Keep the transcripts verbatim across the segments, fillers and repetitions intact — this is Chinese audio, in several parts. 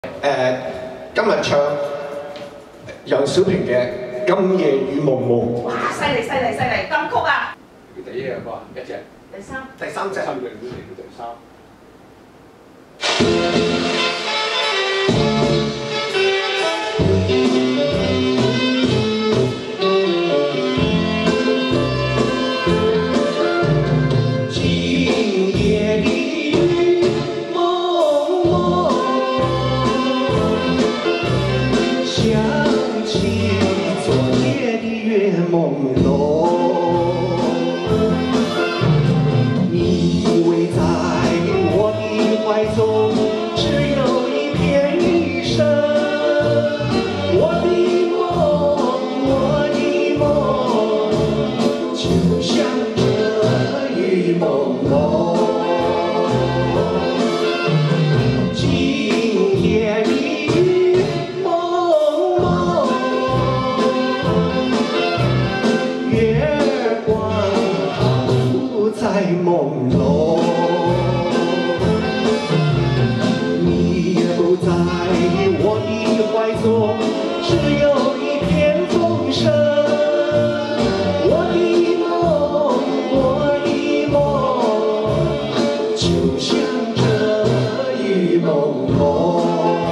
誒、呃，今日唱楊小萍嘅《今夜雨濛濛》。 哇！犀利犀利犀利，金曲啊！ 第一樣歌啊，一隻。 第三。 第三隻。 三隻都嚟到第三。 朦朧，你以为在我的怀中只有一片余生，我的梦，我的梦，就像这雨濛濛。今夜的雨濛濛。月光浮在朦胧，你也不在我的怀中，只有一片风声。我的梦，我的梦，就像这雨濛濛。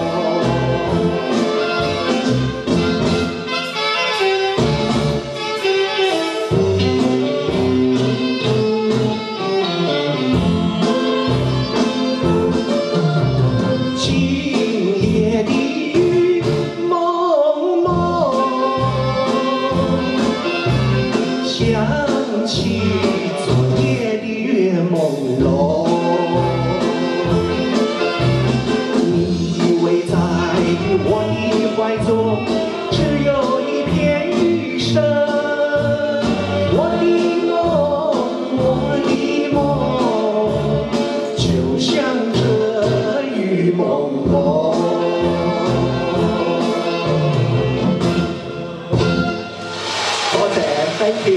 想起昨夜的月朦胧，你以为在我的怀中只有一片余生。